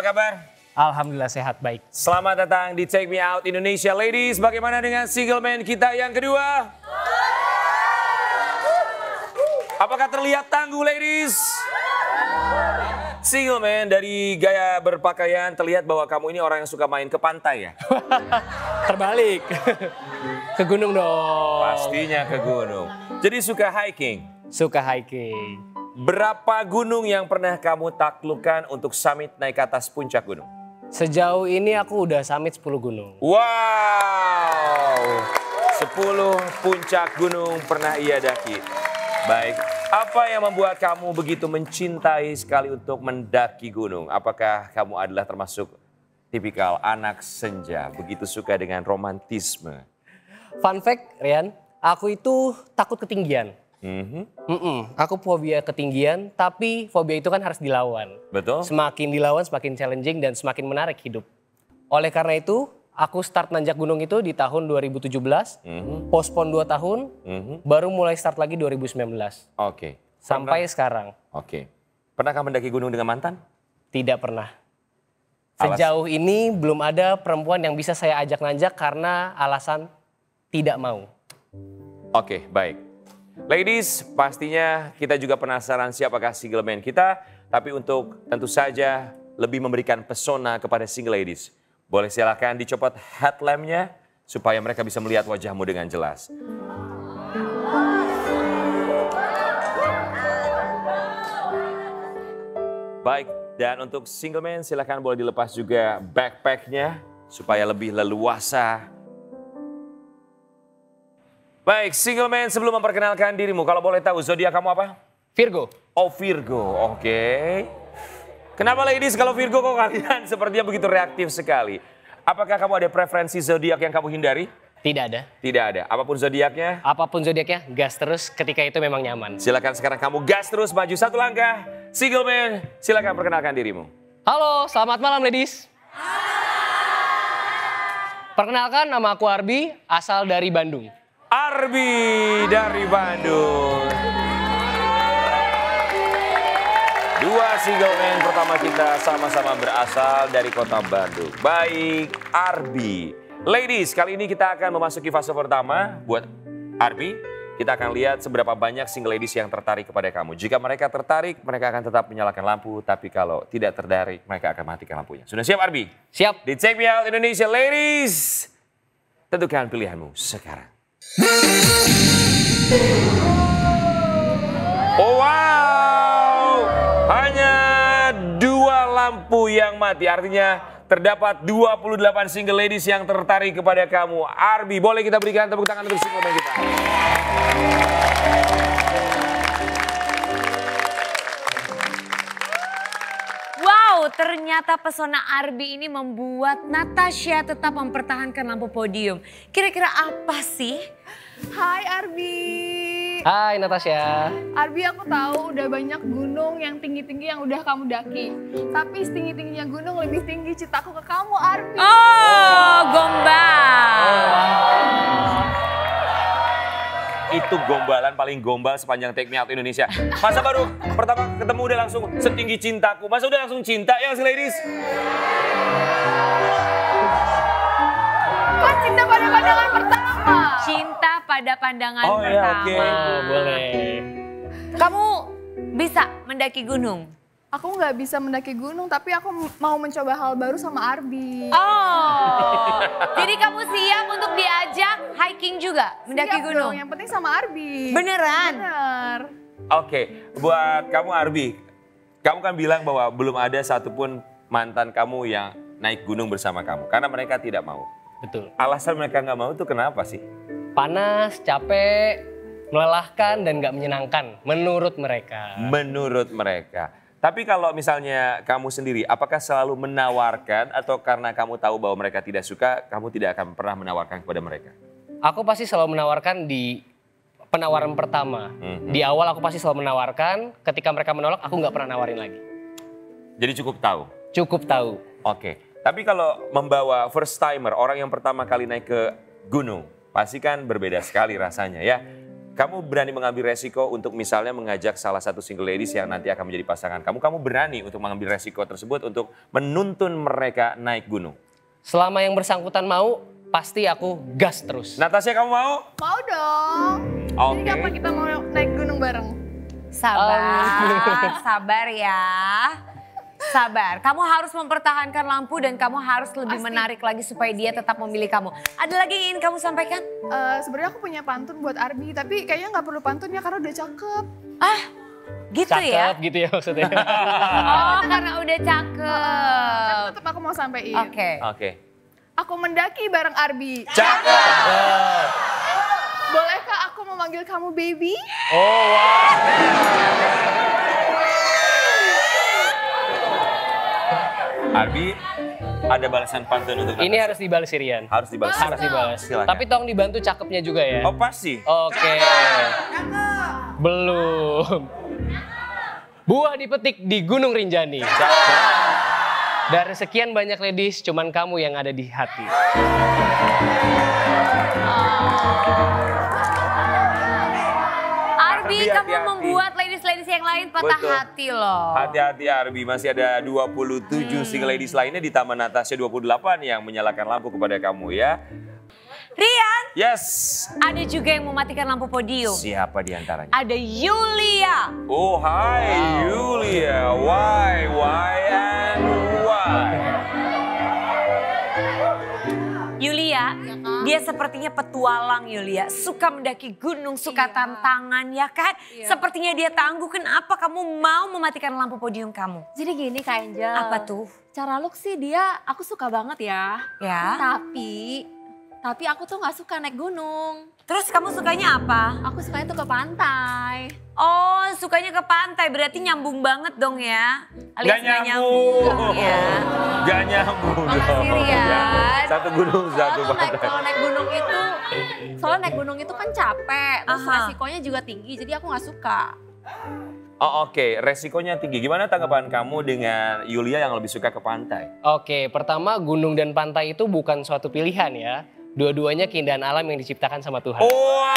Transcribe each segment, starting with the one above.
kabar? Alhamdulillah sehat, baik. Selamat datang di Take Me Out Indonesia. Ladies, bagaimana dengan single man kita yang kedua? Apakah terlihat tangguh, ladies? Single man, dari gaya berpakaian terlihat bahwa kamu ini orang yang suka main ke pantai ya? Terbalik. Ke gunung dong. Pastinya ke gunung. Jadi suka hiking? Suka hiking. Berapa gunung yang pernah kamu taklukkan untuk summit naik ke atas puncak gunung? Sejauh ini aku udah summit 10 gunung. Wow, 10 puncak gunung pernah ia daki. Baik, apa yang membuat kamu begitu mencintai sekali untuk mendaki gunung? Apakah kamu adalah termasuk tipikal anak senja, begitu suka dengan romantisme? Fun fact, Rian, aku itu takut ketinggian. Aku fobia ketinggian, tapi fobia itu kan harus dilawan. Betul. Semakin dilawan, semakin challenging dan semakin menarik hidup. Oleh karena itu, aku start nanjak gunung itu di tahun 2017, postpone 2 tahun, baru mulai start lagi 2019. Oke. Sampai sekarang. Oke. Pernahkah mendaki gunung dengan mantan? Tidak pernah. Sejauh ini belum ada perempuan yang bisa saya ajak nanjak karena alasan tidak mau. Oke, baik. Ladies, pastinya kita juga penasaran siapakah single man kita. Tapi untuk tentu saja lebih memberikan pesona kepada single ladies. Boleh silakan dicopot headlampnya supaya mereka bisa melihat wajahmu dengan jelas. Baik, dan untuk single man silakan boleh dilepas juga backpacknya supaya lebih leluasa. Baik, single man, sebelum memperkenalkan dirimu, kalau boleh tahu zodiak kamu apa? Virgo. Oh, Virgo, oke. Kenapa ladies kalau Virgo kok kalian sepertinya begitu reaktif sekali? Apakah kamu ada preferensi zodiak yang kamu hindari? Tidak ada. Tidak ada. Apapun zodiaknya? Apapun zodiaknya, gas terus ketika itu memang nyaman. Silakan sekarang kamu gas terus, maju 1 langkah. Single man, silakan perkenalkan dirimu. Halo, selamat malam ladies. Perkenalkan, nama aku Arbi, asal dari Bandung. Arbi dari Bandung. 2 single man pertama kita sama-sama berasal dari kota Bandung. Baik, Arbi. Ladies, kali ini kita akan memasuki fase pertama buat Arbi. Kita akan lihat seberapa banyak single ladies yang tertarik kepada kamu. Jika mereka tertarik, mereka akan tetap menyalakan lampu. Tapi kalau tidak tertarik, mereka akan matikan lampunya. Sudah siap, Arbi? Siap. Di Take Me Out Indonesia, ladies. Tentukan pilihanmu sekarang. Oh, wow, hanya 2 lampu yang mati. Artinya terdapat 28 single ladies yang tertarik kepada kamu. Arbi, boleh kita berikan tepuk tangan untuk single man kita. Wow, ternyata pesona Arbi ini membuat Natasha tetap mempertahankan lampu podium. Kira-kira apa sih? Hai Arbi. Hai Natasha. Arbi, aku tahu udah banyak gunung yang tinggi-tinggi yang udah kamu daki. Tapi setinggi-tingginya gunung lebih tinggi cintaku ke kamu, Arbi. Oh, gombal. Itu gombalan paling gombal sepanjang Take Me Out Indonesia. Masa baru pertama ketemu udah langsung setinggi cintaku. Masa udah langsung cinta ya si ladies? Kan cinta pada pandangan pertama. Cinta pada pandangan Oh, iya, pertama. oke. Oh, boleh. Kamu bisa mendaki gunung? Aku nggak bisa mendaki gunung, tapi aku mau mencoba hal baru sama Arbi. Oh, jadi kamu siap untuk diajak hiking juga, mendaki Siap gunung? dong, yang penting sama Arbi. Beneran? Bener. Oke, buat kamu Arbi, kamu kan bilang bahwa belum ada satupun mantan kamu yang naik gunung bersama kamu. Karena mereka tidak mau. Betul. Alasan mereka nggak mau itu kenapa sih? Panas, capek, melelahkan, dan nggak menyenangkan menurut mereka. Menurut mereka. Tapi kalau misalnya kamu sendiri, apakah selalu menawarkan atau karena kamu tahu bahwa mereka tidak suka, kamu tidak akan pernah menawarkan kepada mereka? Aku pasti selalu menawarkan di penawaran pertama. Di awal aku pasti selalu menawarkan, ketika mereka menolak aku nggak pernah nawarin lagi. Jadi cukup tahu? Cukup tahu. Oke, tapi kalau membawa first timer, orang yang pertama kali naik ke gunung, pasti kan berbeda sekali rasanya ya. kamu berani mengambil resiko untuk misalnya mengajak salah satu single ladies yang nanti akan menjadi pasangan kamu berani untuk mengambil resiko tersebut untuk menuntun mereka naik gunung? Selama yang bersangkutan mau, pasti aku gas terus. Natasha, kamu mau? Mau dong. Jadi Oke. kapan kita mau naik gunung bareng? Sabar, sabar ya. Sabar, kamu harus mempertahankan lampu dan kamu harus lebih Pasti. menarik lagi supaya dia tetap memilih kamu. Ada lagi yang ingin kamu sampaikan? Sebenarnya aku punya pantun buat Arbi, tapi kayaknya nggak perlu pantunnya karena udah cakep. Ah, gitu ya? Cakep gitu ya maksudnya. Oh, karena udah Tapi cakep. tetap aku mau sampein. Oke. Oke. Aku mendaki bareng Arbi. Cakep. Bolehkah aku memanggil kamu baby? Oh wow. Arbi, ada balasan pantun untuk Ini Natasha. harus dibalas Rian. Harus dibalas. Harus dibalas. Silakan. Tapi tolong dibantu cakepnya juga ya. Oh pasti. Oke. Belum. Buah dipetik di Gunung Rinjani. Dari sekian banyak ladies, cuman kamu yang ada di hati. Arbi, Arbi, kamu hati-hati. membuat ladies-ladies yang lain patah Betul. hati loh. Hati-hati Arbi, masih ada 27 single ladies lainnya ditambah Natasha 28 yang menyalakan lampu kepada kamu ya. Rian, Yes. ada juga yang mematikan lampu podium. Siapa di antaranya? Ada Yulia. Oh hai Yulia, why and why? Yulia, dia sepertinya petualang Yulia. Suka mendaki gunung, suka tantangan ya kan? Sepertinya dia tangguh, kenapa kamu mau mematikan lampu podium kamu? Jadi gini Kak Angel. Apa tuh? Cara look sih dia aku suka banget ya. Ya. Tapi aku tuh nggak suka naik gunung. Terus kamu sukanya apa? Aku sukanya tuh ke pantai. Oh, sukanya ke pantai, berarti nyambung banget dong ya? Alias Gak nggak nyambung. ya? Gak nyambung Makasih, dong. Rian. Satu gunung, satu pantai. Kalau naik gunung itu, soalnya naik gunung itu kan capek, terus Aha. resikonya juga tinggi, jadi aku nggak suka. Oh oke, resikonya tinggi. Gimana tanggapan kamu dengan Yulia yang lebih suka ke pantai? Oke, pertama gunung dan pantai itu bukan suatu pilihan ya. Dua-duanya keindahan alam yang diciptakan sama Tuhan. Wow.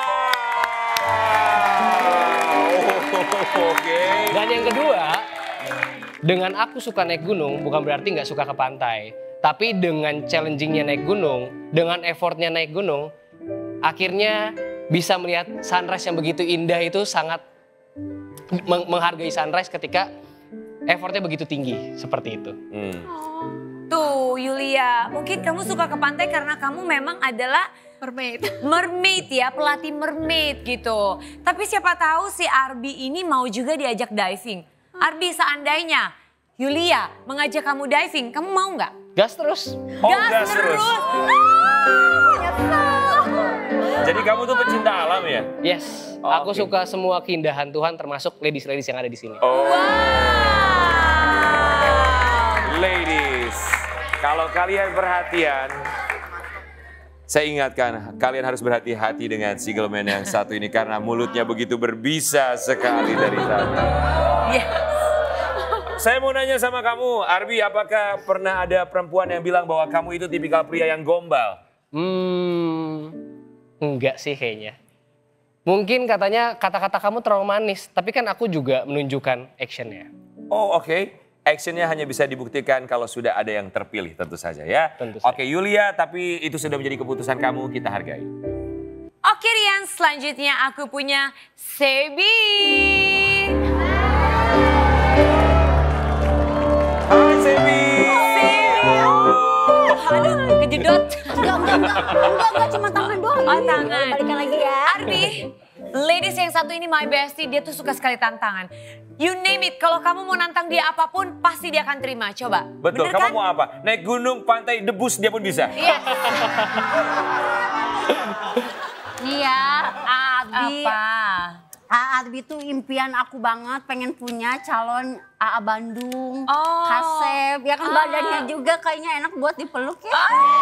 Oke. Dan yang kedua, dengan aku suka naik gunung bukan berarti nggak suka ke pantai. Tapi dengan challengingnya naik gunung, dengan effortnya naik gunung, akhirnya bisa melihat sunrise yang begitu indah itu sangat menghargai sunrise ketika effortnya begitu tinggi seperti itu. Tuh Yulia, mungkin kamu suka ke pantai karena kamu memang adalah mermaid ya, pelatih mermaid gitu. Tapi siapa tahu si Arbi ini mau juga diajak diving. Arbi, seandainya Yulia mengajak kamu diving, kamu mau nggak? Gas terus. Oh, gas terus. Jadi kamu tuh pecinta alam ya? Yes, Oh, aku oke. suka semua keindahan Tuhan termasuk ladies-ladies yang ada di sini. Oh. Ladies, kalau kalian perhatian, saya ingatkan kalian harus berhati-hati dengan single man yang satu ini karena mulutnya begitu berbisa sekali dari tadi. Yes. Saya mau nanya sama kamu, Arbi, apakah pernah ada perempuan yang bilang bahwa kamu itu tipikal pria yang gombal? Enggak sih kayaknya. Mungkin katanya kata-kata kamu terlalu manis, tapi kan aku juga menunjukkan actionnya. Oh oke. Actionnya hanya bisa dibuktikan kalau sudah ada yang terpilih tentu saja ya. Tentu saja. Oke Yulia, tapi itu sudah menjadi keputusan kamu, kita hargai. Oke Rian, selanjutnya aku punya Sebi. Hai Sebi. Aduh, kejedot. Enggak, cuma tangan doang. Oh, tangan. Balikan lagi ya. Arbi, ladies yang satu ini my bestie, dia tuh suka sekali tantangan. You name it, kalau kamu mau nantang dia apapun, pasti dia akan terima. Coba. Betul, Bener kamu kan? mau apa? Naik gunung, pantai, debus dia pun bisa. Iya. Iya, Abi. Apa? Abi tuh impian aku banget pengen punya calon AA Bandung, Oh. Kasep, ya kan badannya juga kayaknya enak buat dipeluk ya.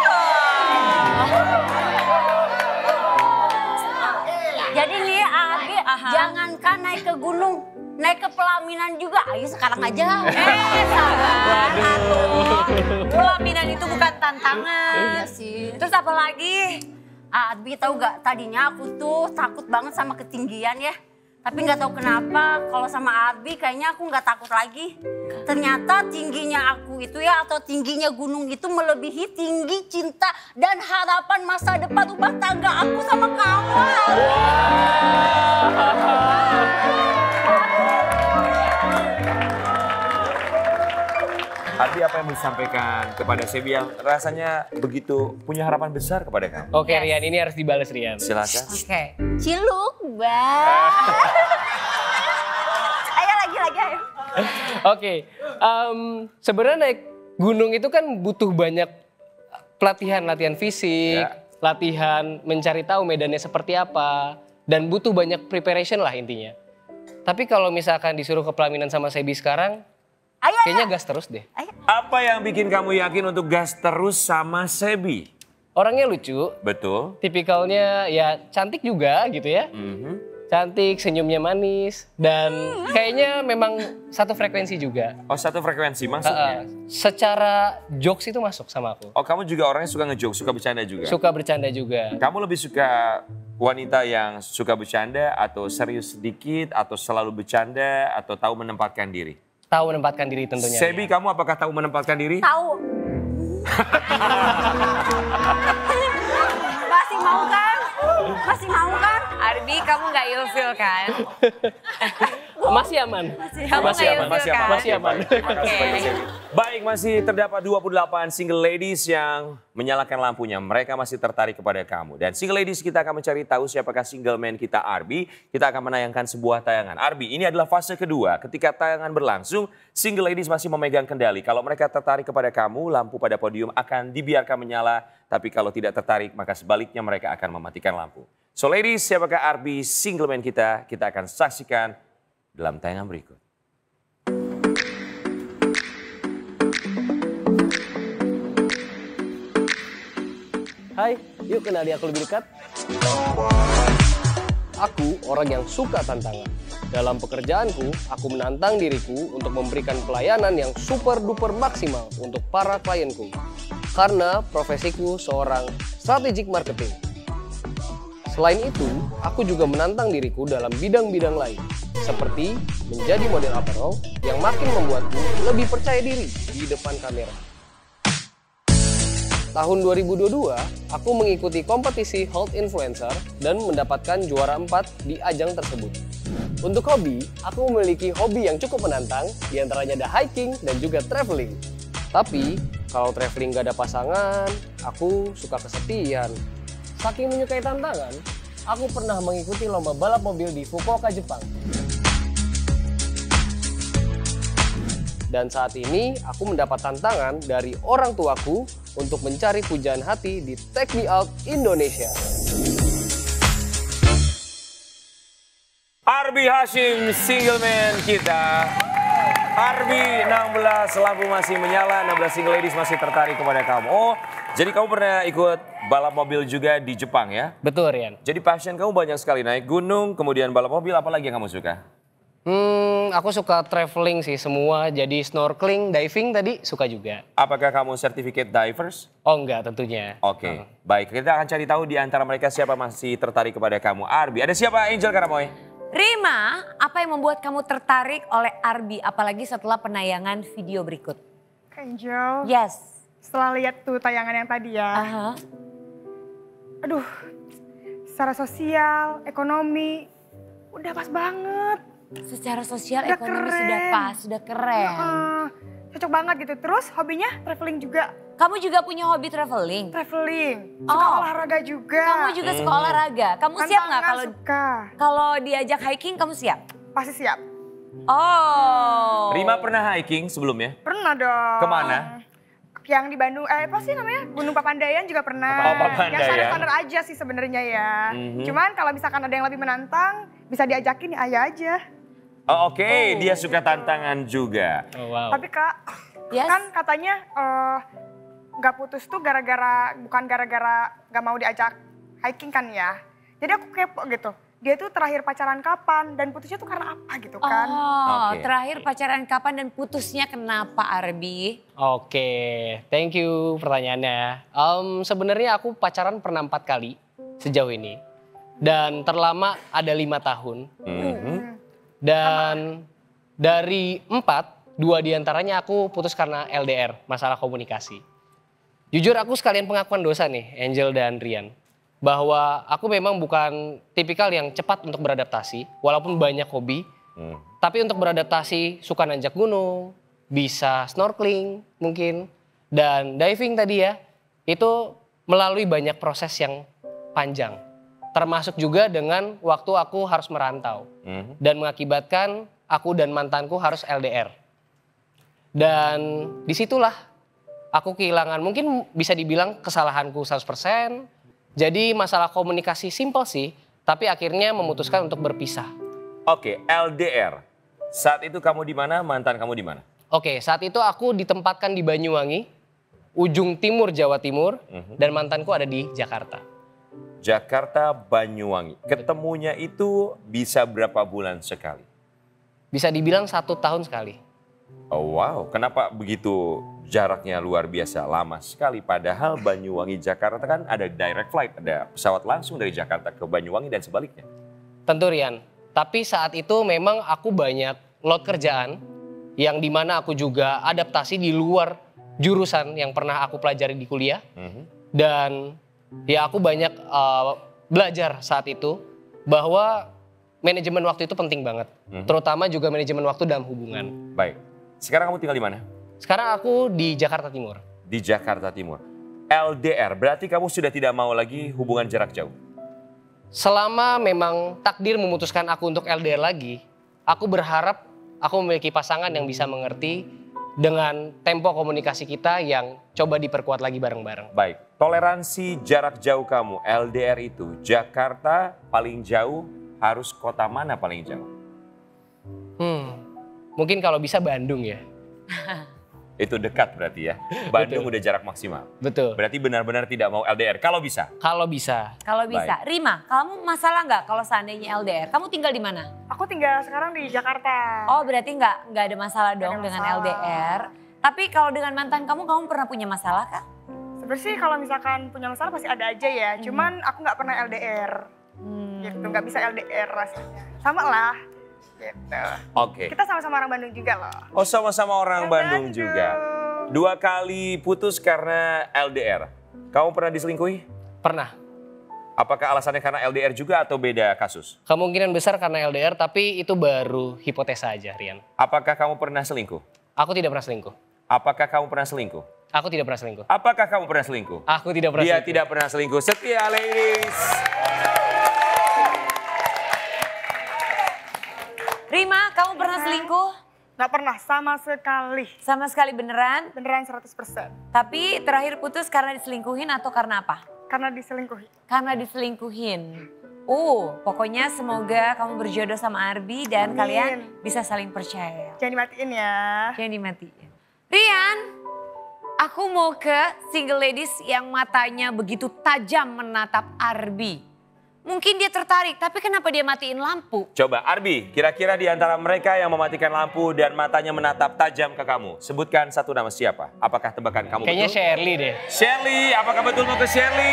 Jadi nih Abi, jangankan naik ke gunung, naik ke pelaminan juga, ayo sekarang aja. Sabar. Pelaminan itu bukan tantangan. Iya sih. Terus apa lagi? Arbi tahu gak, tadinya aku tuh takut banget sama ketinggian ya. Tapi nggak tahu kenapa kalau sama Arbi kayaknya aku nggak takut lagi. Ternyata tingginya aku itu ya atau tingginya gunung itu melebihi tinggi cinta dan harapan masa depan rumah tangga aku sama kamu. Arbi, apa yang mau disampaikan kepada Sebi yang rasanya begitu punya harapan besar kepada kamu? Oke Rian, ini harus dibalas Rian. Silakan. Oke. Ciluk, Bang. Ayo lagi ayo. Oke, sebenarnya naik gunung itu kan butuh banyak latihan fisik, Ya. latihan mencari tahu medannya seperti apa, dan butuh banyak preparation lah intinya. Tapi kalau misalkan disuruh ke pelaminan sama Sebi sekarang, Ayo. kayaknya gas terus deh. Apa yang bikin kamu yakin untuk gas terus sama Sebi? Orangnya lucu, Betul. tipikalnya ya cantik juga gitu ya. Cantik, senyumnya manis, dan kayaknya memang satu frekuensi juga. Oh, satu frekuensi maksudnya? Secara jokes itu masuk sama aku. Oh, kamu juga orangnya suka nge-joke, suka bercanda juga? Suka bercanda juga. Kamu lebih suka wanita yang suka bercanda atau serius sedikit atau selalu bercanda atau tahu menempatkan diri? Tahu menempatkan diri tentunya. Sebi, ya. kamu apakah tahu menempatkan diri? Tahu. Masih mau kan? Masih mau kan? Arbi, kamu nggak ilfil kan? Masih aman. Kamu Masih nggak aman, ilfil masih aman. kan? Masih aman. Makasih banyak, Sebi. Baik, masih terdapat 28 single ladies yang menyalakan lampunya. Mereka masih tertarik kepada kamu. Dan single ladies kita akan mencari tahu siapakah single man kita Arbi. Kita akan menayangkan sebuah tayangan. Arbi, ini adalah fase kedua. Ketika tayangan berlangsung, single ladies masih memegang kendali. Kalau mereka tertarik kepada kamu, lampu pada podium akan dibiarkan menyala. Tapi kalau tidak tertarik, maka sebaliknya mereka akan mematikan lampu. So ladies, siapakah Arbi single man kita? Kita akan saksikan dalam tayangan berikut. Hai, yuk kenali aku lebih dekat. Aku orang yang suka tantangan. Dalam pekerjaanku, aku menantang diriku untuk memberikan pelayanan yang super duper maksimal untuk para klienku. Karena profesiku seorang strategic marketing. Selain itu, aku juga menantang diriku dalam bidang-bidang lain. Seperti menjadi model apparel yang makin membuatku lebih percaya diri di depan kamera. Tahun 2022, aku mengikuti kompetisi Health Influencer dan mendapatkan juara 4 di ajang tersebut. Untuk hobi, aku memiliki hobi yang cukup menantang, diantaranya ada hiking dan juga traveling. Tapi, kalau traveling gak ada pasangan, aku suka kesepian. Saking menyukai tantangan, aku pernah mengikuti lomba balap mobil di Fukuoka, Jepang. Dan saat ini aku mendapat tantangan dari orang tuaku untuk mencari pujaan hati di Take Me Out Indonesia. Arbi Hashim, single man kita. Arbi, 16 lampu masih menyala, 16 single ladies masih tertarik kepada kamu. Oh, jadi kamu pernah ikut balap mobil juga di Jepang ya? Betul, Rian. Jadi passion kamu banyak sekali, naik gunung, kemudian balap mobil, apa lagi yang kamu suka? Aku suka traveling sih semua, jadi snorkeling, diving tadi suka juga. Apakah kamu certificate divers? Oh enggak tentunya. Oke, baik. Kita akan cari tahu di antara mereka siapa masih tertarik kepada kamu. Arbi, ada siapa? Angel Karamoy? Rima, apa yang membuat kamu tertarik oleh Arbi apalagi setelah penayangan video berikut? Angel, Yes. setelah lihat tuh tayangan yang tadi ya, Aha. aduh, secara sosial, ekonomi, udah pas banget. Secara sosial, Udah ekonomi keren. sudah pas, sudah keren. Cocok banget gitu. Terus hobinya traveling juga, Kamu juga punya hobi traveling? traveling. Suka Oh. olahraga juga. Kamu juga suka olahraga. Kamu siap nggak Tantangan kalau suka. kalau diajak hiking kamu siap? Pasti siap. Oh. Rima pernah hiking sebelumnya? Pernah dong. Kemana? Yang di Bandung, apa sih namanya? Gunung Papandayan juga pernah. Oh, Papandayan. Yang standar-standar aja sih sebenarnya ya. Cuman kalau misalkan ada yang lebih menantang, bisa diajakin ya ayah aja. Oh, oke, dia suka tantangan juga. Oh wow. Tapi Kak, Yes. kan katanya nggak putus tuh bukan gara-gara nggak mau diajak hiking kan ya. Jadi aku kepo gitu. Dia tuh terakhir pacaran kapan dan putusnya tuh karena apa gitu kan. Oh, Oke. terakhir pacaran kapan dan putusnya kenapa Arbi? Oke, thank you pertanyaannya. Sebenarnya aku pacaran pernah 4 kali. sejauh ini. Dan terlama ada 5 tahun. Dan dari 4, 2 diantaranya aku putus karena LDR, masalah komunikasi. Jujur aku sekalian pengakuan dosa nih, Angel dan Rian. Bahwa aku memang bukan tipikal yang cepat untuk beradaptasi, walaupun banyak hobi. Tapi untuk beradaptasi suka nanjak gunung, bisa snorkeling mungkin. Dan diving tadi ya, itu melalui banyak proses yang panjang. Termasuk juga dengan waktu aku harus merantau. Dan mengakibatkan aku dan mantanku harus LDR. Dan disitulah aku kehilangan, mungkin bisa dibilang kesalahanku 100%. Jadi masalah komunikasi simpel sih, tapi akhirnya memutuskan untuk berpisah. Oke, LDR. Saat itu kamu di mana, mantan kamu di mana? Oke, saat itu aku ditempatkan di Banyuwangi, ujung timur Jawa Timur, dan mantanku ada di Jakarta. Jakarta, Banyuwangi. Ketemunya itu bisa berapa bulan sekali? Bisa dibilang 1 tahun sekali. Oh wow, kenapa begitu jaraknya luar biasa lama sekali? Padahal Banyuwangi Jakarta kan ada direct flight, ada pesawat langsung dari Jakarta ke Banyuwangi dan sebaliknya. Tentu Rian, tapi saat itu memang aku banyak load kerjaan yang dimana aku juga adaptasi di luar jurusan yang pernah aku pelajari di kuliah. Dan ya aku banyak belajar saat itu bahwa manajemen waktu itu penting banget. Terutama juga manajemen waktu dalam hubungan. Baik, sekarang kamu tinggal di mana? Sekarang aku di Jakarta Timur. Di Jakarta Timur. LDR, berarti kamu sudah tidak mau lagi hubungan jarak jauh? Selama memang takdir memutuskan aku untuk LDR lagi, aku berharap aku memiliki pasangan yang bisa mengerti dengan tempo komunikasi kita yang coba diperkuat lagi bareng-bareng. Baik, toleransi jarak jauh kamu, LDR itu, Jakarta paling jauh, harus kota mana paling jauh? Mungkin kalau bisa Bandung ya. Itu dekat berarti ya. Bandung udah jarak maksimal. Betul. Berarti benar-benar tidak mau LDR, kalau bisa? Kalau bisa. Kalau bisa. Rima, kamu masalah nggak kalau seandainya LDR? Kamu tinggal di mana? Aku tinggal sekarang di Jakarta. Oh berarti nggak ada masalah dong ada dengan masalah. LDR. Tapi kalau dengan mantan kamu pernah punya masalah kah? Sebenarnya sih kalau misalkan punya masalah pasti ada aja ya. Cuman aku nggak pernah LDR. Gitu, nggak bisa LDR rasanya. Sama lah. Gitu. Oke. Kita sama-sama orang Bandung juga loh. Oh sama-sama orang Bandung juga. 2 kali putus karena LDR. Kamu pernah diselingkuhi? Pernah. Apakah alasannya karena LDR juga atau beda kasus? Kemungkinan besar karena LDR, tapi itu baru hipotesa aja, Rian. Apakah kamu pernah selingkuh? Aku tidak pernah selingkuh. Apakah kamu pernah selingkuh? Aku tidak pernah selingkuh. Apakah kamu pernah selingkuh? Aku tidak pernah Dia selingkuh. tidak pernah selingkuh. Setia ladies. Rima, kamu pernah selingkuh? Nggak pernah sama sekali. Sama sekali beneran? Beneran 100%. Tapi terakhir putus karena diselingkuhin atau karena apa? Karena diselingkuhi. Karena diselingkuhin. Pokoknya semoga kamu berjodoh sama Arbi dan Amin. kalian bisa saling percaya. Jangan dimatiin ya. Jangan dimatiin. Rian, aku mau ke single ladies yang matanya begitu tajam menatap Arbi. Mungkin dia tertarik, tapi kenapa dia matiin lampu? Coba Arbi, kira-kira di antara mereka yang mematikan lampu dan matanya menatap tajam ke kamu, sebutkan satu nama siapa? Apakah tebakan kamu Kayaknya betul? Shirley deh. Shirley, apakah betul mau ke Shirley?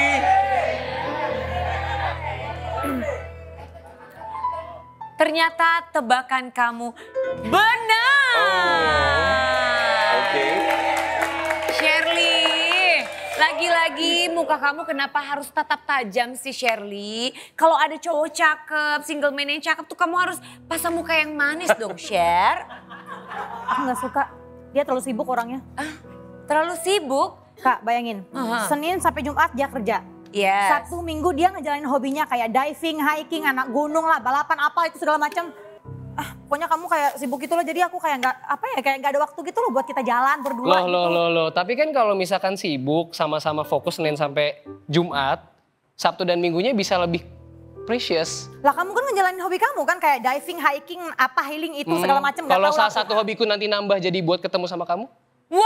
Ternyata tebakan kamu benar. Oke. Shirley, lagi-lagi muka kamu kenapa harus tetap tajam sih Shirley? Kalau ada cowok cakep, single man yang cakep tuh kamu harus pasang muka yang manis dong, Sher. Aku nggak suka, dia terlalu sibuk orangnya. Terlalu sibuk? Kak, bayangin, Senin sampai Jumat dia kerja. Yes. Sabtu Minggu dia ngejalanin hobinya kayak diving, hiking, anak gunung lah, balapan apa itu segala macam. Pokoknya kamu kayak sibuk gitu loh, jadi aku kayak kayak nggak ada waktu gitu loh buat kita jalan berdua. Loh. Tapi kan kalau misalkan sibuk sama-sama fokus Senin sampai Jumat, Sabtu dan Minggunya bisa lebih precious. Lah kamu kan ngejalanin hobi kamu kan kayak diving, hiking, apa healing itu segala macam. nggak Kalau tahu salah aku. satu hobiku nanti nambah jadi buat ketemu sama kamu? Wow.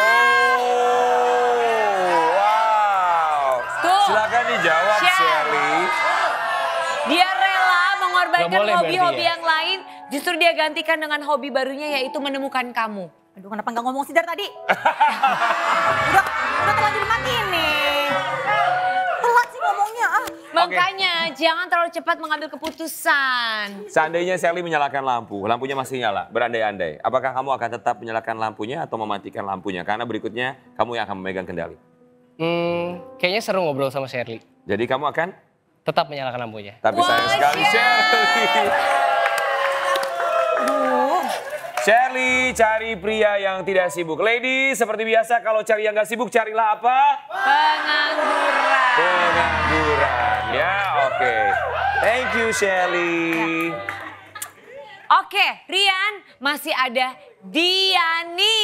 Wow. Tuh. Silakan dijawab Sher. Shirley. Dia rela mengorbankan Nggak boleh hobi-hobi berarti ya? yang lain. Justru dia gantikan dengan hobi barunya yaitu menemukan kamu. Aduh kenapa nggak ngomong sih dari tadi? udah terlanjur dimatiin nih. Telat sih ngomongnya. Makanya jangan terlalu cepat mengambil keputusan. Seandainya Shelly menyalakan lampu, lampunya masih nyala, berandai-andai. Apakah kamu akan tetap menyalakan lampunya atau mematikan lampunya? Karena berikutnya kamu yang akan memegang kendali. Kayaknya seru ngobrol sama Shelly. Jadi kamu akan? Tetap menyalakan lampunya. Tapi sayang sekali Shelly. Shelly cari pria yang tidak sibuk. Lady, seperti biasa kalau cari yang gak sibuk carilah apa? Pengangguran. Pengangguran. Ya, oke. Thank you Shelly. Oke, Rian, masih ada Diani.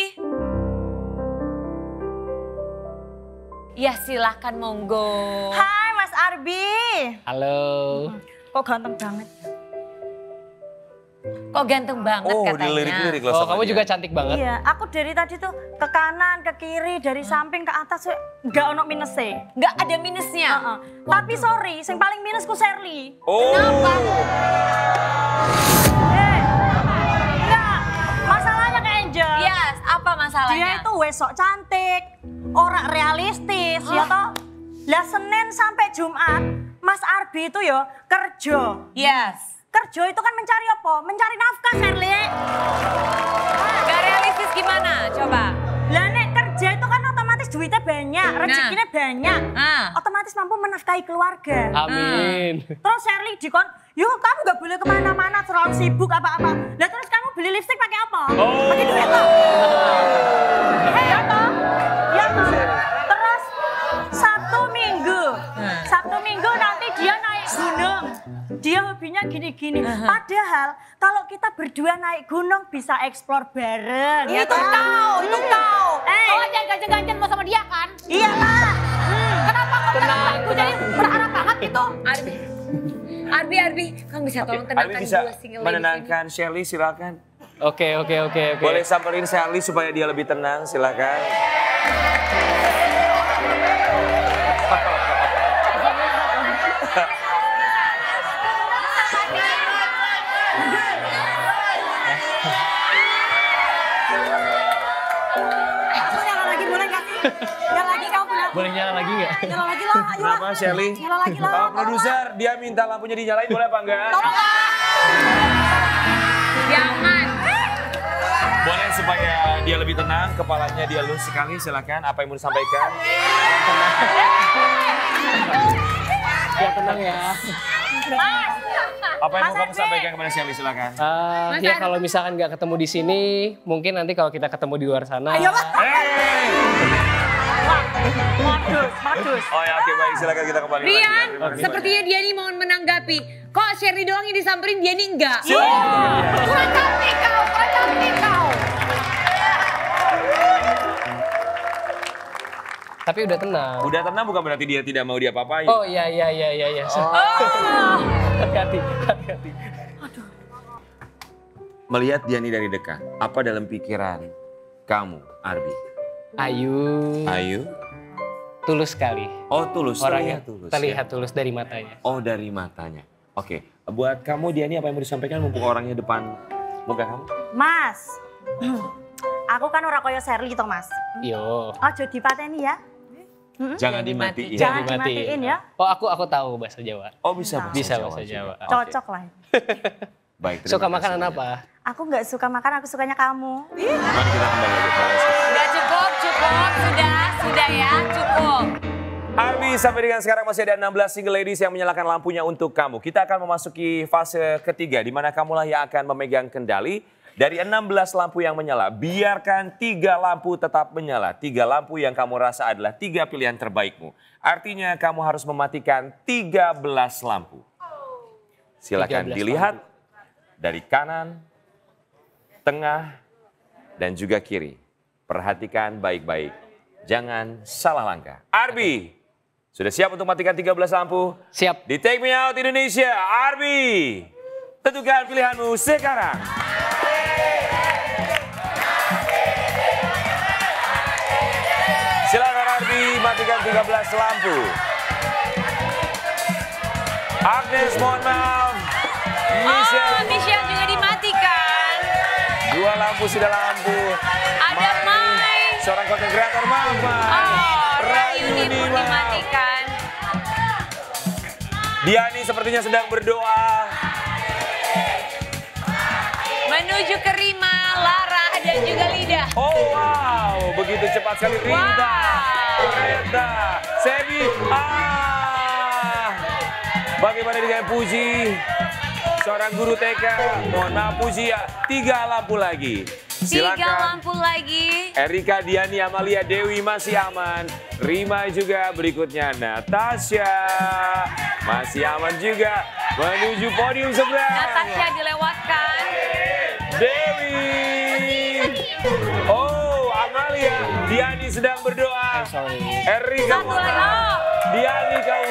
Ya silahkan monggo. Hai Mas Arbi. Halo. Kok ganteng banget? Kok ganteng banget Oh, katanya. dilirik-lirik loh Oh, sama kamu dia. juga cantik banget. Iya, aku dari tadi tuh ke kanan, ke kiri, dari samping ke atas, nggak ono minusnya. Nggak ada minusnya. Tapi sorry, yang paling minus ku Sherly. Oh. Kenapa? Enggak, masalahnya ke Angel. Yes, apa masalahnya? Dia itu wesok cantik, orang realistis, ya toh. Lah Senin sampai Jumat, Mas Arbi itu yo kerja. Yes. Kerja itu kan mencari apa? Mencari nafkah, Sherly. Gak realistis gimana? Coba. Lah nek kerja itu kan otomatis duitnya banyak, rezekinya banyak. Otomatis mampu menafkahi keluarga. Amin. Terus Sherly dikon, yuk kamu gak boleh kemana-mana, terlalu sibuk apa-apa. Lah terus kamu beli lipstick pakai apa? Pakai duit toh? Ya toh? Ya toh? Terus Sabtu Minggu nanti dia naik gunung. Dia hobinya gini-gini. Padahal kalau kita berdua naik gunung bisa eksplor bareng. Ya Itu kau. Eh, Kau jangan ganjen-ganjen mau sama dia kan? iyalah. Kenapa kau kenapa aku jadi berharap banget gitu? Arbi, kamu bisa tolong Arbi tenangkan bisa dua single ladies ini? menenangkan Shelly, silakan. Oke. Boleh samperin Shelly supaya dia lebih tenang, silakan. Aku nyala lagi boleh gak sih? Nyala lagi kamu punya. Boleh nyala lagi nggak? Nyala lagi lah, ayo lah. Kenapa Shelly? Nyala lagi lah. Produser, dia minta lampunya dinyalain boleh apa enggak? Jangan. Boleh supaya dia lebih tenang, kepalanya dia lurus sekali, silakan. Apa yang mau disampaikan? Ya tenang ya. Apa yang mau kamu sampaikan kepada Shelly, silakan. Ya kalau misalkan nggak ketemu di sini, mungkin nanti kalau kita ketemu di luar sana. Bagus. Oh ya, oke baik, silakan kita kembali lagi. Rian, Terima kasih sepertinya Diani mau menanggapi. Kok Sherly doang yang disamperin, Diani enggak? Kurang cantik kau. Tapi udah tenang. Udah tenang bukan berarti dia tidak mau diapa-apain. Oh iya. Hati-hati. Melihat Diani dari dekat, apa dalam pikiran kamu, Arbi? Ayu. Tulus sekali. Oh tulus, Orangnya ya? terlihat tulus dari matanya. Oh dari matanya. Oke, buat kamu Diani apa yang mau disampaikan mumpung orangnya depan muka kamu? Mas, aku kan orang koyo Sherly toh Mas. Yo. Ojo dipateni ya. Jangan dimatiin. Jangan dimatiin ya. Oh aku tahu bahasa Jawa. Oh bisa Bisa Jawa bahasa juga. Jawa. Oke. Cocok lah. Baik, terima Suka kasih makanan banyak. apa? Aku nggak suka makan, aku sukanya kamu. Mari kita kembali lagi ke Alexis. Udah cukup. Sudah ya, cukup. Arbi, sampai dengan sekarang masih ada 16 single ladies yang menyalakan lampunya untuk kamu. Kita akan memasuki fase ketiga, di mana kamulah yang akan memegang kendali. Dari 16 lampu yang menyala, biarkan 3 lampu tetap menyala. 3 lampu yang kamu rasa adalah 3 pilihan terbaikmu. Artinya kamu harus mematikan 13 lampu. Silakan 13 dilihat dari kanan, tengah, dan juga kiri. Perhatikan baik-baik. Jangan salah langkah. Arbi, sudah siap untuk matikan 13 lampu? Siap. Di Take Me Out Indonesia, Arbi. Tentukan pilihanmu sekarang. Silakan Arbi, matikan 13 lampu. Agnes, mohon maaf. Michelle juga dimatikan. 2 lampu sudah lampu. Ada Mai. Seorang content creator, maaf Mai. Rayuni pun dimatikan. Diani sepertinya sedang berdoa. Menuju ke Rima, Lara, dan juga Lida. Oh wow, begitu cepat sekali Rinda. Renda, Sebi. Bagaimana dengan Puji? Seorang guru TK. Mohon maaf Puji ya. 3 lampu lagi. 3 Silakan. lampu lagi. Erika, Diani, Amalia, Dewi masih aman. Rima juga, berikutnya Natasha. Masih aman juga. Menuju podium sebelah. Natasha dilewatkan. Dewi. Oh, Amalia. Diani sedang berdoa. Erika. Satu lagi. Oh. Diani kamu.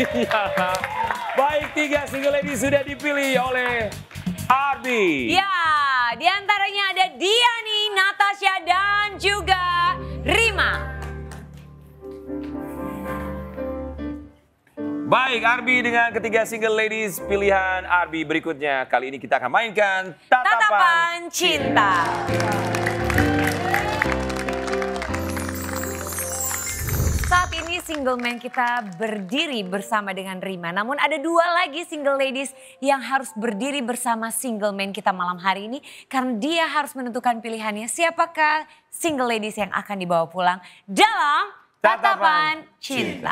Baik, 3 single lady sudah dipilih oleh Arbi. Ya, diantaranya ada Diani, Natasha, dan juga Rima. Baik, Arbi dengan ketiga single ladies pilihan Arbi berikutnya. Kali ini kita akan mainkan Tatapan Cinta. Saat ini single man kita berdiri bersama dengan Rima. Namun ada 2 lagi single ladies yang harus berdiri bersama single man kita malam hari ini. Karena dia harus menentukan pilihannya siapakah single ladies yang akan dibawa pulang dalam Tatapan Cinta.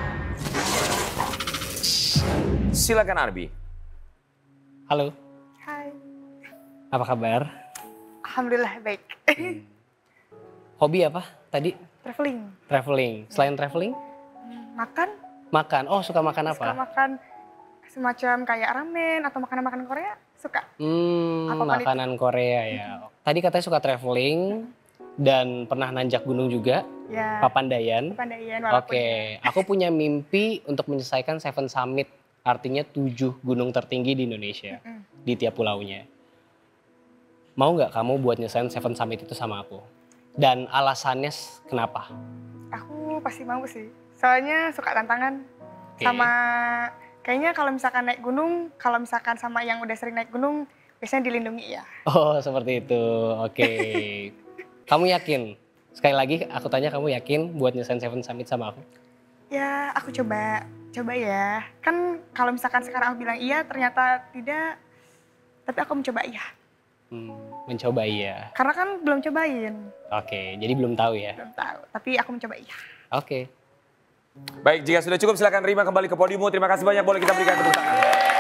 Silakan Arbi. Halo, Hai. apa kabar? Alhamdulillah baik. Hobi apa tadi? Traveling. Traveling. Selain traveling, Makan. makan. Oh, suka makan apa? Suka makan semacam kayak ramen atau makanan-makanan Korea. Suka. Apapun Makanan Korea ya. Tadi katanya suka traveling dan pernah nanjak gunung juga, Ya. Papandayan. Pandaian walaupun. Oke, aku punya mimpi untuk menyelesaikan 7 Summit, artinya 7 gunung tertinggi di Indonesia, di tiap pulaunya. Mau nggak kamu buat nyelesain 7 Summit itu sama aku? Dan alasannya kenapa? Aku pasti mau sih. Soalnya suka tantangan. Oke. Sama kayaknya kalau misalkan naik gunung, kalau misalkan sama yang udah sering naik gunung, biasanya dilindungi ya. Oh, seperti itu. Oke. Kamu yakin? Sekali lagi aku tanya, kamu yakin buat nyelesain 7 Summit sama aku? Ya, aku coba. Coba ya. Kan kalau misalkan sekarang aku bilang iya, ternyata tidak. Tapi aku mencoba iya. Mencoba iya. Karena kan belum cobain. Oke, jadi belum tahu ya. Belum tahu. Tapi aku mencoba iya. Oke. Baik, jika sudah cukup silakan Rima kembali ke podium. Terima kasih banyak, boleh kita berikan tepuk tangan.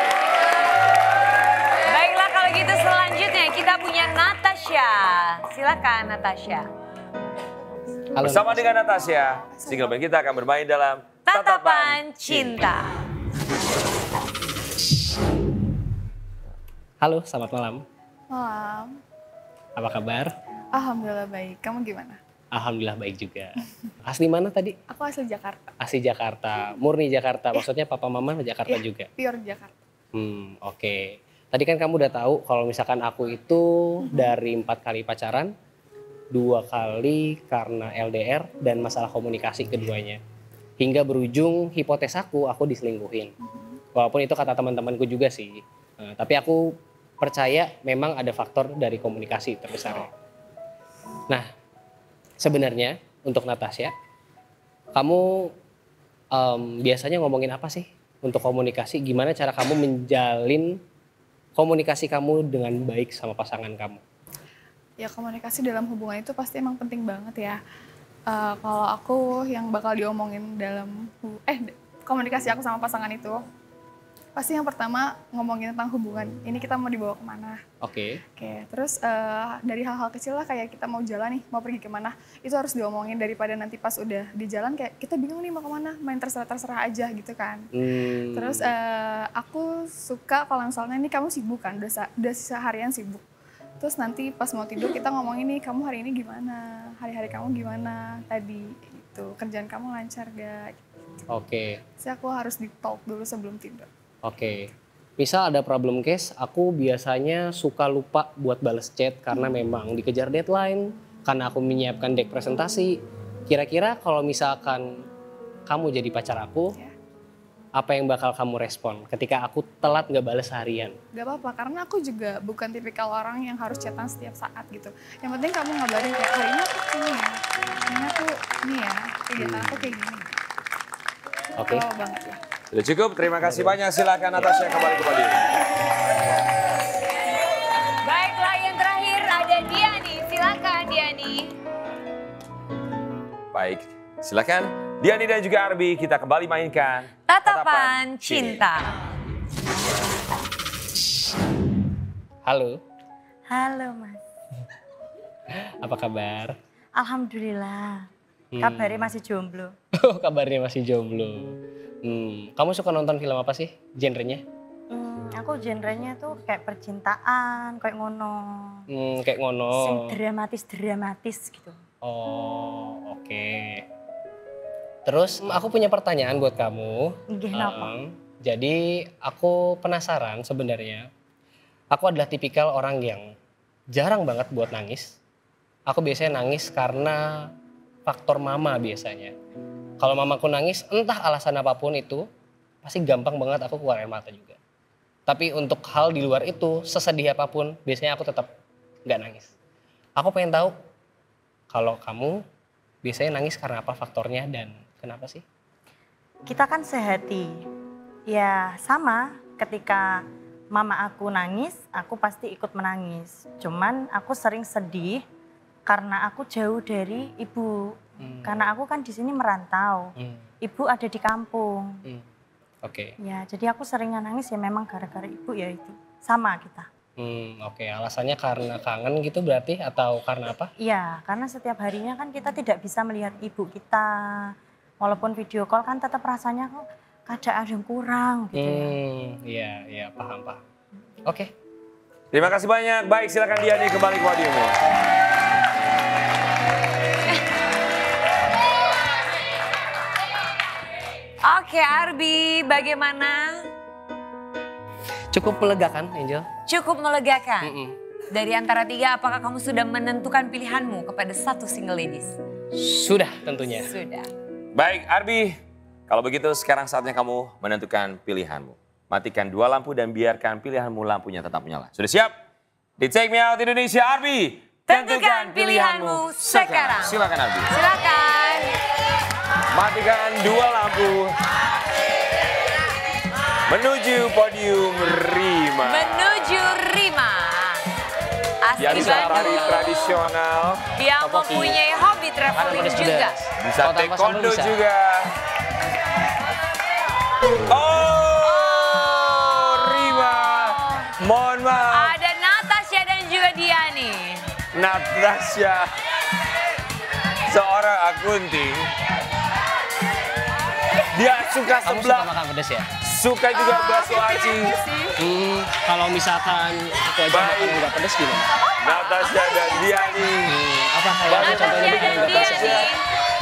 Baiklah kalau gitu selanjutnya kita punya Natasha. Silakan Natasha. Halo. Bersama dengan Natasha, single band kita akan bermain dalam Tatapan Cinta. Halo, selamat malam. Malam. Apa kabar? Alhamdulillah baik. Kamu gimana? Alhamdulillah baik juga. Asli mana tadi? Aku asli Jakarta. Asli Jakarta, murni Jakarta. Maksudnya papa mama Jakarta juga? Pure Jakarta. Oke. Tadi kan kamu udah tahu kalau misalkan aku itu dari 4 kali pacaran, 2 kali karena LDR dan masalah komunikasi keduanya. Hingga berujung hipotesaku aku diselingkuhin. Walaupun itu kata teman-temanku juga sih. Tapi aku percaya memang ada faktor dari komunikasi terbesarnya. Nah, sebenarnya untuk Natasha, kamu biasanya ngomongin apa sih untuk komunikasi? Gimana cara kamu menjalin komunikasi kamu dengan baik sama pasangan kamu? Ya komunikasi dalam hubungan itu pasti emang penting banget ya. Kalau aku yang bakal diomongin dalam komunikasi aku sama pasangan itu, pasti yang pertama ngomongin tentang hubungan. Ini kita mau dibawa kemana? Oke. Terus dari hal-hal kecil lah kayak kita mau jalan nih, mau pergi kemana, itu harus diomongin daripada nanti pas udah di jalan kayak kita bingung nih mau kemana, main terserah-terserah aja gitu kan. Terus aku suka kalau misalnya ini kamu sibuk kan, udah seharian sibuk. Terus nanti pas mau tidur kita ngomongin nih, kamu hari ini gimana, hari-hari kamu gimana tadi gitu, kerjaan kamu lancar gak? Oke. Jadi aku harus di talk dulu sebelum tidur. Oke. Misal ada problem case, aku biasanya suka lupa buat bales chat karena memang dikejar deadline, karena aku menyiapkan deck presentasi. Kira-kira kalau misalkan kamu jadi pacar aku, apa yang bakal kamu respon ketika aku telat nggak bales harian? Gak apa-apa, karena aku juga bukan tipikal orang yang harus chatan setiap saat gitu. Yang penting kamu ngabarin kayak, hari ini aku ini ya, hari ini aku ini ya, kegiatan aku kayak gini. Oke. Oh banget ya. Sudah cukup, terima kasih banyak. Silakan Natasha kembali ke podium. Baiklah, yang terakhir ada Diani. Silakan Diani. Baik, silakan Diani dan juga Arbi, kita kembali mainkan Tatapan Cinta. Halo, Halo Mas. apa kabar? Alhamdulillah. Kabarnya masih jomblo. Oh, kabarnya masih jomblo. Kamu suka nonton film apa sih, genrenya? Aku genrenya tuh kayak percintaan, kayak ngono. Kayak ngono. Sing dramatis gitu. Oh, oke. Terus aku punya pertanyaan buat kamu. Nggih, napa? Jadi aku penasaran sebenarnya. Aku adalah tipikal orang yang jarang banget buat nangis. Aku biasanya nangis karena faktor mama biasanya. Kalau mamaku nangis, entah alasan apapun itu, pasti gampang banget aku keluar air mata juga. Tapi untuk hal di luar itu, sesedih apapun, biasanya aku tetap nggak nangis. Aku pengen tahu, kalau kamu biasanya nangis karena apa faktornya dan kenapa sih? Kita kan sehati. Ya sama, ketika mama aku nangis, aku pasti ikut menangis. Cuman aku sering sedih karena aku jauh dari ibu. Karena aku kan di sini merantau. Ibu ada di kampung. Oke. Ya, jadi aku sering nangis ya memang gara-gara ibu ya itu. Sama kita. Oke. Alasannya karena kangen gitu berarti atau karena apa? Iya, karena setiap harinya kan kita tidak bisa melihat ibu kita. Walaupun video call kan tetap rasanya kok kadang ada yang kurang gitu ya. Iya, paham. Oke. Terima kasih banyak. Baik, silakan Diani kembali ke podiummu. Oke Arbi, bagaimana? Cukup melegakan, Angel. Cukup melegakan. Dari antara tiga, apakah kamu sudah menentukan pilihanmu kepada satu single ladies? Sudah tentunya. Sudah. Baik, Arbi. Kalau begitu sekarang saatnya kamu menentukan pilihanmu. Matikan dua lampu dan biarkan pilihanmu lampunya tetap menyala. Sudah siap? Di Take Me Out Indonesia, Arbi. Tentukan pilihanmu sekarang. Silakan Arbi. Silakan. Matikan dua lampu. Menuju podium Rima. Menuju Rima. Asli Yang bisa tari Bandung. tradisional. Yang mempunyai hobi traveling juga. Bisa Kalau tanpa taekwondo sambal bisa. juga. Oh, Rima. Mohon maaf. Ada Natasha dan juga Diani. Natasha. Seorang akunting. Dia suka Kamu suka sebelah. makan pedas ya? Suka juga bakso aci. Kalau misalkan aku aja Baik. makan nggak pedas gimana? Natasha dan Diani. Apa kayaknya Natasha contohnya Natasha bikin dan nggak pedas ya? Diani.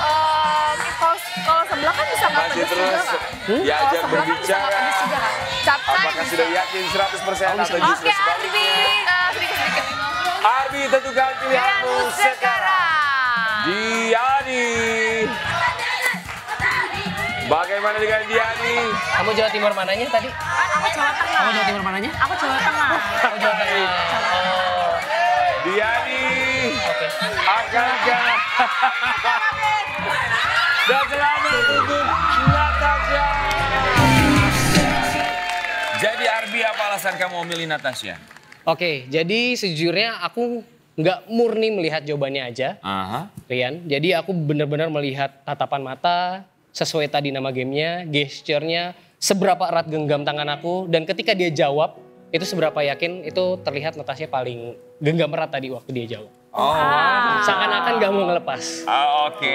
Kalau sebelah kan bisa nggak Masih pedes terus juga kan? diajak Sebelah kan bisa nggak berbicara. pedes juga kan? Capcay Apakah bisa. sudah yakin 100% atau justru Oke sebaliknya? Arbi. Sedikit-sedikit. Arbi, tentukan pilihanmu Pilihanmu sekarang. sekarang. Diani. Bagaimana dengan Diani? Kamu Jawa Timur mananya tadi? Aku Jawa Tengah. Kamu Jawa Timur mananya? Aku Jawa Tengah. Kamu Jawa Tengah. Oh, Diani. oke. Akankah? Dan selamat untuk Natasha. Jadi Arbi, apa alasan kamu memilih Natasha? Oke, jadi sejujurnya aku nggak murni melihat jawabannya aja, Rian. Jadi aku benar-benar melihat tatapan mata, sesuai tadi nama gamenya, gesturnya, seberapa erat genggam tangan aku, dan ketika dia jawab, itu seberapa yakin itu terlihat Natasha paling genggam erat tadi waktu dia jawab. Oh, Seakan-akan gak mau ngelepas. oke.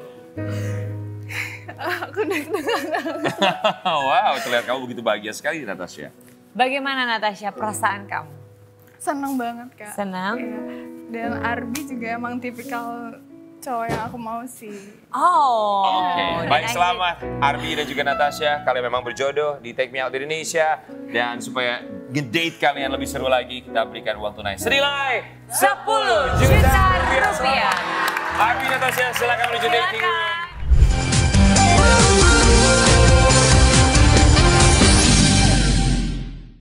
Aku deg-degan. Wow, terlihat kamu begitu bahagia sekali Natasha. Bagaimana Natasha perasaan kamu? Seneng banget Kak. Senang? Iya. Dan Arbi juga emang tipikal cowok yang aku mau sih. Oh. Oke, dan baik, akhirnya- selamat Arbi dan juga Natasha. Kalian memang berjodoh di Take Me Out Indonesia. Dan supaya ngedate kalian lebih seru lagi, kita berikan uang tunai senilai 10 juta rupiah. Arbi, Natasha, silakan menuju dating room. Silakan.